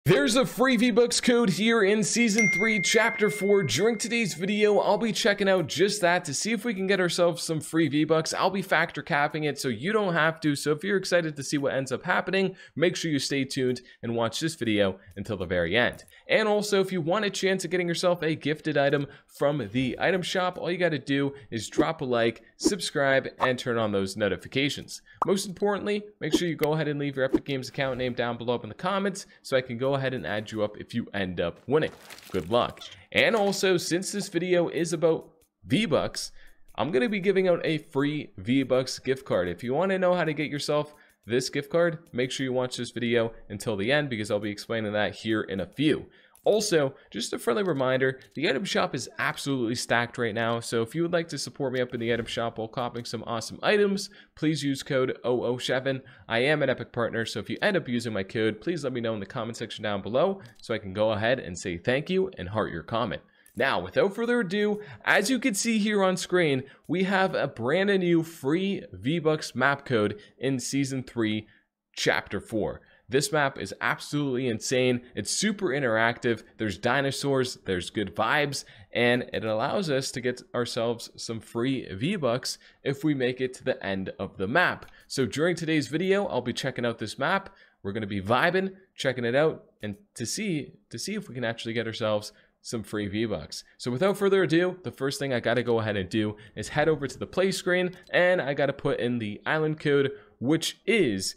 There's a free V-Bucks code here in Season 3, Chapter 4. During today's video, I'll be checking out just that to see if we can get ourselves some free V-Bucks. I'll be factor capping it so you don't have to. So if you're excited to see what ends up happening, make sure you stay tuned and watch this video until the very end. And also, if you want a chance at getting yourself a gifted item from the item shop, all you got to do is drop a like, subscribe, and turn on those notifications. Most importantly, make sure you go ahead and leave your Epic Games account name down below in the comments so I can go ahead and add you up if you end up winning. Good luck. And also, since this video is about V-Bucks, I'm going to be giving out a free V-Bucks gift card. If you want to know how to get yourself this gift card, make sure you watch this video until the end because I'll be explaining that here in a few. Also, just a friendly reminder, the item shop is absolutely stacked right now, so if you would like to support me up in the item shop while copping some awesome items, please use code oShven. I am an Epic partner, so if you end up using my code, please let me know in the comment section down below so I can go ahead and say thank you and heart your comment. Now, without further ado, as you can see here on screen, we have a brand new free V-Bucks map code in Season 3, Chapter 4. This map is absolutely insane. It's super interactive. There's dinosaurs, there's good vibes, and it allows us to get ourselves some free V-Bucks if we make it to the end of the map. So during today's video, I'll be checking out this map. We're going to be vibing, checking it out, and to see if we can actually get ourselves some free V-Bucks. So without further ado, the first thing I got to go ahead and do is head over to the play screen, and I got to put in the island code, which is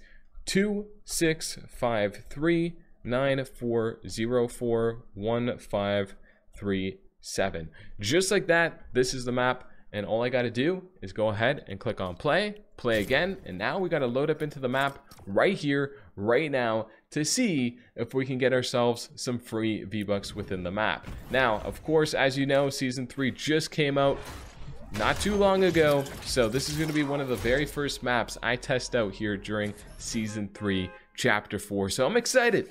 265394041537. Just like that, this is the map, and all I got to do is go ahead and click on play again, and now we got to load up into the map right here, right now, to see if we can get ourselves some free V-Bucks within the map. Now, of course, as you know, Season 3 just came out not too long ago, so this is going to be one of the very first maps I test out here during Season 3, Chapter 4. So I'm excited.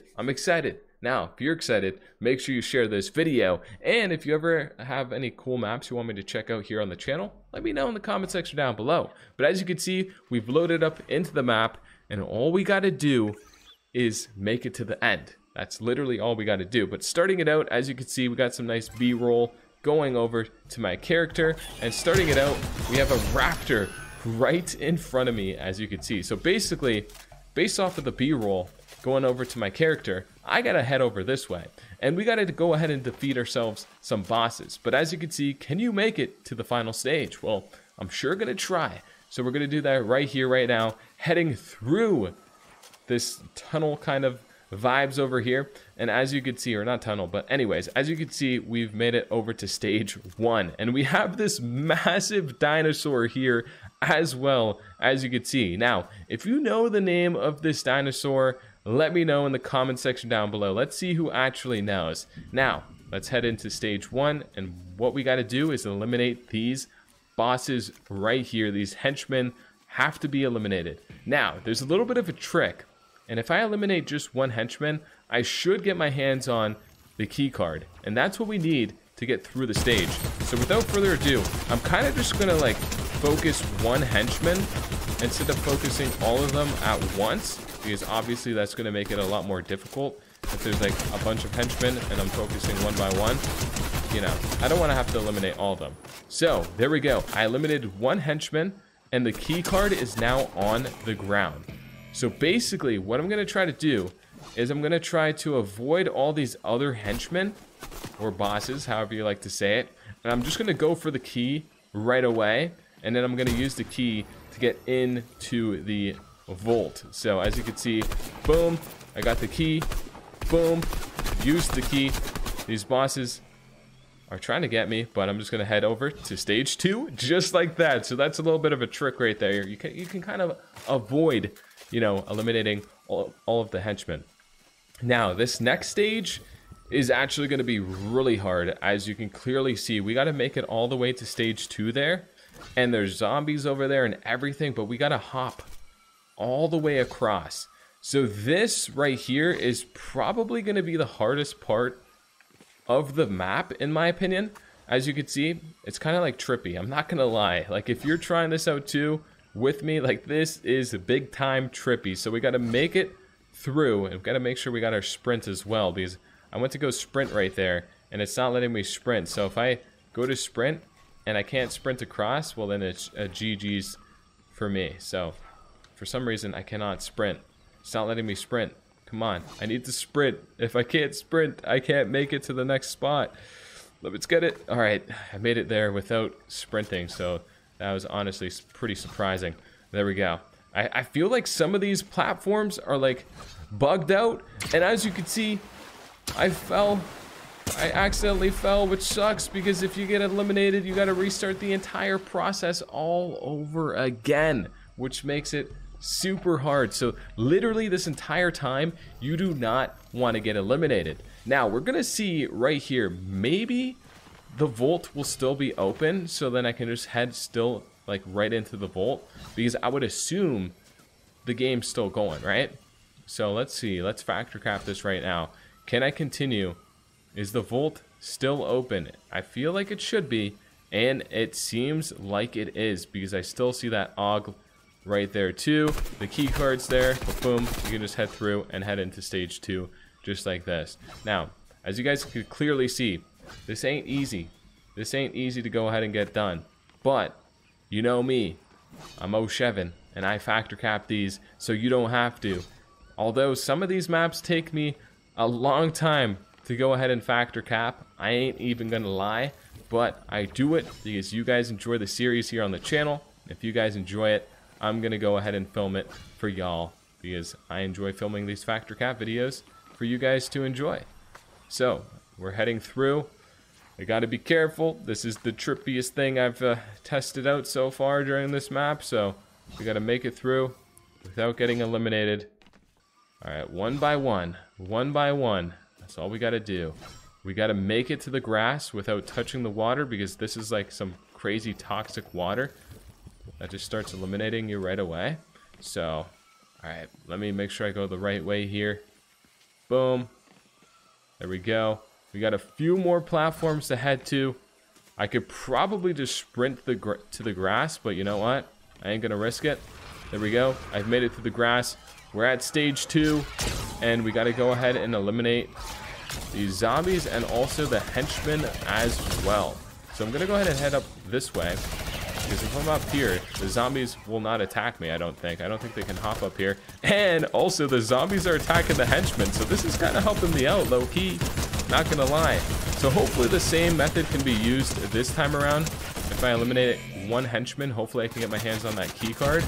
Now, if you're excited, make sure you share this video. And if you ever have any cool maps you want me to check out here on the channel, let me know in the comment section down below. But as you can see, we've loaded up into the map, and all we got to do is make it to the end. That's literally all we got to do. But starting it out, as you can see, we got some nice B-roll going over to my character, and starting it out, we have a raptor right in front of me, as you can see. So basically, based off of the B-roll going over to my character, I gotta head over this way, and we gotta go ahead and defeat ourselves some bosses. But as you can see, can you make it to the final stage? Well, I'm sure gonna try. So we're gonna do that right here, right now, heading through this tunnel kind of vibes over here, and as you can see, or not tunnel, but anyways, as you can see, we've made it over to stage 1, and we have this massive dinosaur here as well, as you can see. Now, if you know the name of this dinosaur, let me know in the comment section down below. Let's see who actually knows. Now, let's head into stage 1, and what we got to do is eliminate these bosses right here. These henchmen have to be eliminated. Now, there's a little bit of a trick. And if I eliminate just one henchman, I should get my hands on the key card. And that's what we need to get through the stage. So without further ado, I'm kind of just going to like focus one henchman instead of focusing all of them at once. Because obviously that's going to make it a lot more difficult. If there's like a bunch of henchmen and I'm focusing one by one, you know, I don't want to have to eliminate all of them. So there we go. I eliminated one henchman, and the key card is now on the ground. So basically, what I'm going to try to do is I'm going to try to avoid all these other henchmen, or bosses, however you like to say it. And I'm just going to go for the key right away, and then I'm going to use the key to get into the vault. So as you can see, boom, I got the key, boom, used the key. These bosses are trying to get me, but I'm just going to head over to stage 2, just like that. So that's a little bit of a trick right there. You can kind of avoid, you know, eliminating all of the henchmen. Now, this next stage is actually going to be really hard. As you can clearly see, we got to make it all the way to stage 2 there. And there's zombies over there and everything, but we got to hop all the way across. So this right here is probably going to be the hardest part of the map, in my opinion. As you can see, it's kind of like trippy. I'm not going to lie. Like, if you're trying this out too, with me, like, this is big time trippy. So we got to make it through. And we've got to make sure we got our sprint as well, because I went to go sprint right there and it's not letting me sprint. So if I go to sprint and I can't sprint across, well then it's a GG's for me. So for some reason I cannot sprint. It's not letting me sprint. Come on, I need to sprint. If I can't sprint, I can't make it to the next spot. Let's get it. All right, I made it there without sprinting, so that was honestly pretty surprising. There we go. I feel like some of these platforms are like bugged out, and as you can see, I accidentally fell, which sucks, because if you get eliminated, you got to restart the entire process all over again, which makes it super hard. So literally this entire time you do not want to get eliminated. Now we're gonna see right here, maybe the vault will still be open, so then I can just head still like right into the vault, because I would assume the game's still going, right? So let's see, let's factor cap this right now. Can I continue? Is the vault still open? I feel like it should be, and it seems like it is, because I still see that AUG right there too. The key card's there. Boom. You can just head through and head into stage 2 just like this. Now, as you guys can clearly see, this ain't easy. This ain't easy to go ahead and get done. But you know me, I'm oShven and I factor cap these so you don't have to. Although some of these maps take me a long time to go ahead and factor cap, I ain't even gonna lie, but I do it because you guys enjoy the series here on the channel. If you guys enjoy it, I'm gonna go ahead and film it for y'all, because I enjoy filming these factor cap videos for you guys to enjoy. So we're heading through. I gotta be careful. This is the trippiest thing I've tested out so far during this map, so we gotta make it through without getting eliminated. Alright, one by one. That's all we gotta do. We gotta make it to the grass without touching the water, because this is like some crazy toxic water that just starts eliminating you right away. So, alright, let me make sure I go the right way here. Boom. There we go. We got a few more platforms to head to. I could probably just sprint to the grass, but you know what? I ain't gonna risk it. There we go. I've made it to the grass. We're at stage 2, and we gotta go ahead and eliminate these zombies and also the henchmen as well. So I'm gonna go ahead and head up this way, because if I'm up here, the zombies will not attack me, I don't think. I don't think they can hop up here. And also, the zombies are attacking the henchmen, so this is kind of helping me out, low-key. Not gonna lie. So hopefully the same method can be used this time around. If I eliminate one henchman, hopefully I can get my hands on that key card.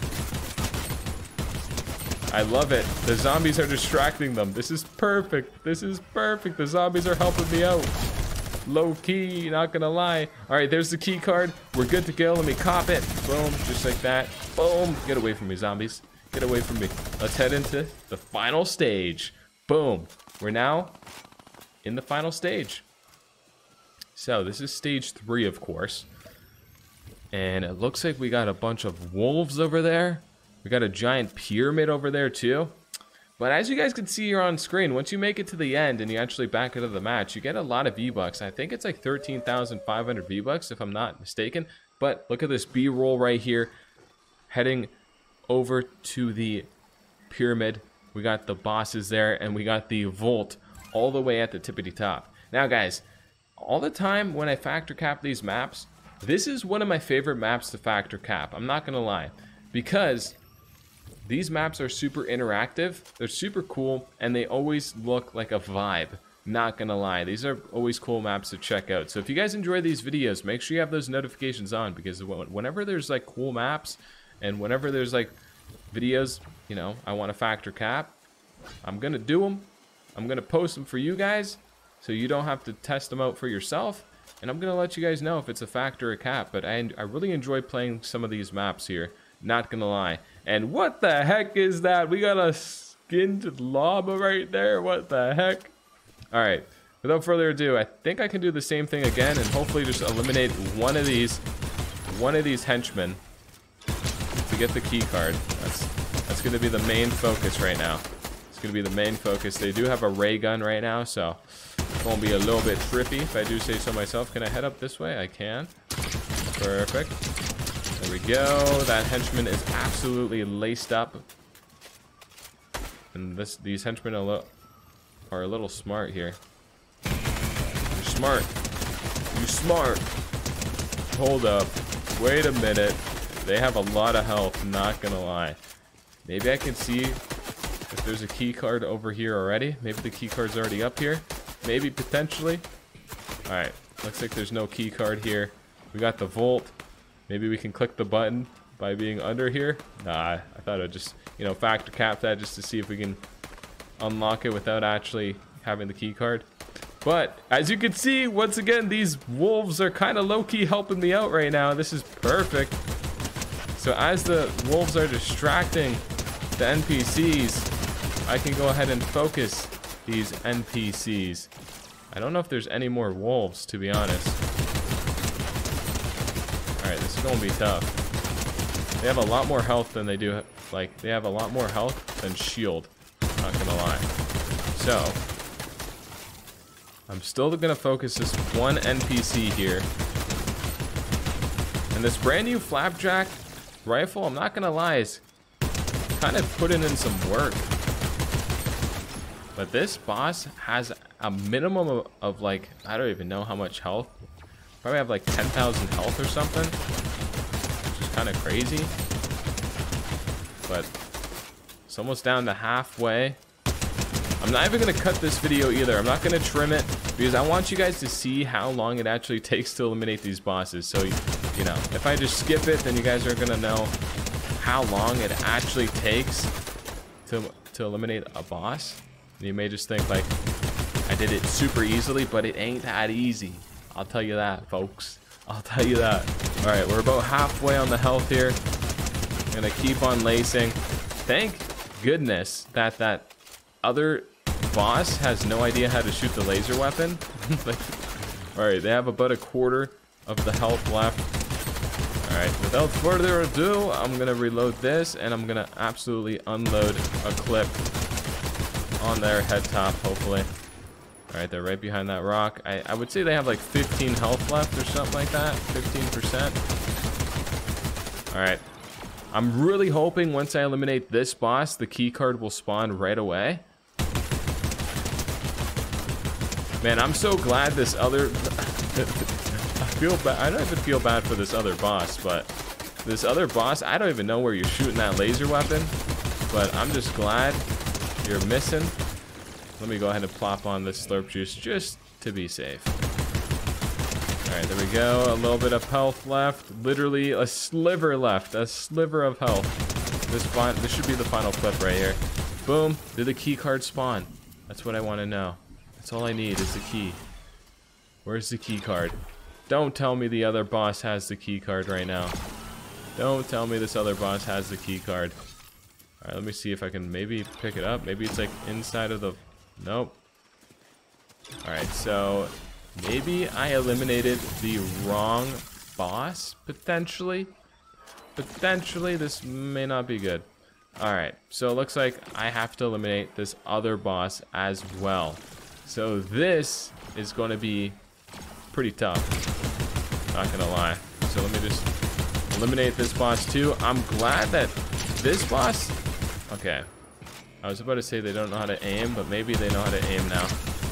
I love it. The zombies are distracting them. This is perfect. This is perfect. The zombies are helping me out. Low key, not gonna lie. All right, there's the key card. We're good to go. Let me cop it. Boom, just like that. Boom. Get away from me, zombies. Get away from me. Let's head into the final stage. Boom. We're now in the final stage. So this is stage 3, of course. And it looks like we got a bunch of wolves over there. We got a giant pyramid over there too. But as you guys can see here on screen, once you make it to the end and you actually back into the match, you get a lot of V-Bucks. I think it's like 13,500 V-Bucks if I'm not mistaken. But look at this B-roll right here. Heading over to the pyramid. We got the bosses there, and we got the vault all the way at the tippity top. Now guys, all the time when I factor cap these maps, this is one of my favorite maps to factor cap. I'm not gonna lie, because these maps are super interactive, they're super cool, and they always look like a vibe. Not gonna lie, these are always cool maps to check out. So if you guys enjoy these videos, make sure you have those notifications on, because whenever there's like cool maps and whenever there's like videos, you know, I want to factor cap, I'm gonna do them. I'm gonna post them for you guys, so you don't have to test them out for yourself. And I'm gonna let you guys know if it's a factor or cap. But I really enjoy playing some of these maps here. Not gonna lie. And what the heck is that? We got a skinned llama right there. What the heck? All right. Without further ado, I think I can do the same thing again and hopefully just eliminate one of these henchmen to get the key card. That's gonna be the main focus right now. It's gonna be the main focus. They do have a ray gun right now, so it's gonna be a little bit trippy if I do say so myself. Can I head up this way? I can. Perfect. There we go. That henchman is absolutely laced up. And these henchmen are a little smart here. You're smart. You smart. Hold up. Wait a minute. They have a lot of health, not gonna lie. Maybe I can see if there's a key card over here already. Maybe the key card's already up here. Maybe, potentially. Alright, looks like there's no key card here. We got the vault. Maybe we can click the button by being under here. Nah, I thought I'd just, you know, factor cap that just to see if we can unlock it without actually having the key card. But as you can see, once again, these wolves are kind of low-key helping me out right now. This is perfect. So as the wolves are distracting the NPCs, I can go ahead and focus these NPCs. I don't know if there's any more wolves, to be honest. Alright, this is going to be tough. They have a lot more health than they do, like, they have a lot more health than shield. Not gonna lie. So, I'm still gonna focus this one NPC here. And this brand new flapjack rifle, I'm not gonna lie, is kind of putting in some work. But this boss has a minimum of like, I don't even know how much health. Probably have like 10,000 health or something. Which is kind of crazy. But it's almost down to halfway. I'm not even going to cut this video either. I'm not going to trim it because I want you guys to see how long it actually takes to eliminate these bosses. So, you know, if I just skip it, then you guys are going to know how long it actually takes to eliminate a boss. You may just think like I did it super easily, but it ain't that easy. I'll tell you that, folks. I'll tell you that. All right, we're about halfway on the health here. I'm going to keep on lacing. Thank goodness that that other boss has no idea how to shoot the laser weapon. Like, alright, they have about a quarter of the health left. Alright, without further ado, I'm gonna reload this and I'm gonna absolutely unload a clip on their head top, hopefully. Alright, they're right behind that rock. I would say they have like 15 health left or something like that. 15%. Alright. I'm really hoping once I eliminate this boss, the key card will spawn right away. Man, I'm so glad this other... I feel bad. I don't even feel bad for this other boss, but this other boss, I don't even know where you're shooting that laser weapon, but I'm just glad you're missing. Let me go ahead and plop on this slurp juice just to be safe. Alright, there we go. A little bit of health left. Literally a sliver left. A sliver of health. This should be the final clip right here. Boom. Did the key card spawn? That's what I want to know. That's all I need is the key. Where's the key card? Don't tell me the other boss has the key card right now. Don't tell me this other boss has the key card. Alright, let me see if I can maybe pick it up. Maybe it's like inside of the... Nope. Alright, so... Maybe I eliminated the wrong boss, potentially. Potentially, this may not be good. Alright, so it looks like I have to eliminate this other boss as well. So this is going to be pretty tough. Not gonna lie. So let me just eliminate this boss too. I'm glad that this boss... Okay. I was about to say they don't know how to aim, but maybe they know how to aim now.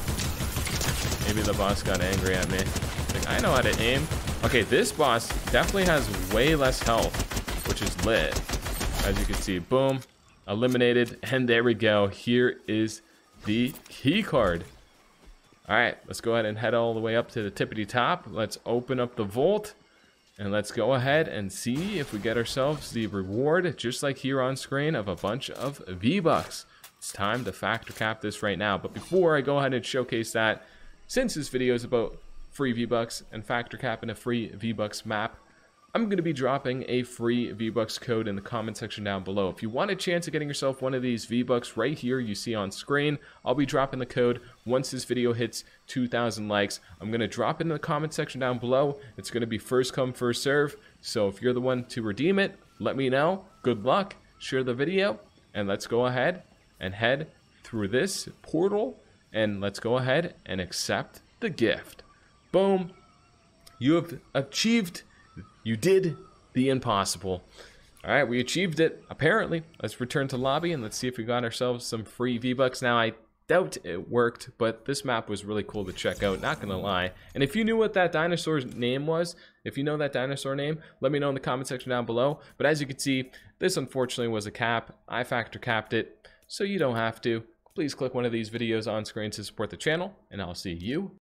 Maybe the boss got angry at me. Like, I know how to aim. Okay, this boss definitely has way less health, which is lit. As you can see, boom, eliminated, and there we go. Here is the key card. All right, let's go ahead and head all the way up to the tippity top. Let's open up the vault, and let's go ahead and see if we get ourselves the reward, just like here on screen, of a bunch of V-Bucks. It's time to factor cap this right now. But before I go ahead and showcase that, since this video is about free V-Bucks and factor capping a free V-Bucks map, I'm going to be dropping a free V-Bucks code in the comment section down below. If you want a chance of getting yourself one of these V-Bucks right here you see on screen, I'll be dropping the code once this video hits 2,000 likes. I'm going to drop it in the comment section down below. It's going to be first come, first serve. So if you're the one to redeem it, let me know. Good luck. Share the video. And let's go ahead and head through this portal. And let's go ahead and accept the gift. Boom. You have achieved... You did the impossible. All right, we achieved it, apparently. Let's return to lobby and let's see if we got ourselves some free V-Bucks. Now, I doubt it worked, but this map was really cool to check out, not gonna lie. And if you knew what that dinosaur's name was, if you know that dinosaur name, let me know in the comment section down below. But as you can see, this unfortunately was a cap. I factor capped it, so you don't have to. Please click one of these videos on screen to support the channel, and I'll see you